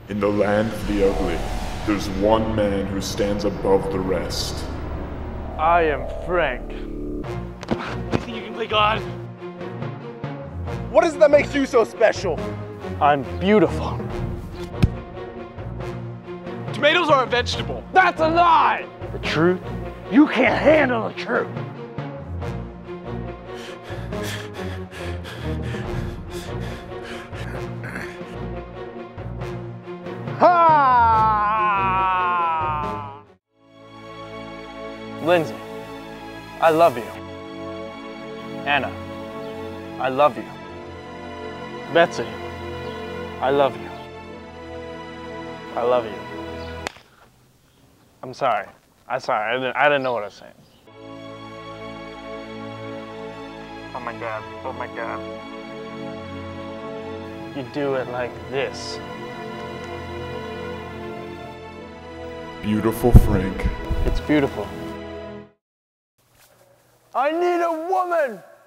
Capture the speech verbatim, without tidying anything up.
In the land of the ugly, there's one man who stands above the rest. I am Frank. You think you can play God? What is it that makes you so special? I'm beautiful. Tomatoes are a vegetable. That's a lie! The truth? You can't handle the truth. Ha! Lindsay, I love you. Anna, I love you. Betsy, I love you. I love you. I'm sorry. I'm sorry. I didn't, I didn't know what I was saying. Oh my God. Oh my God. You do it like this. Beautiful Frank. It's beautiful. I need a woman!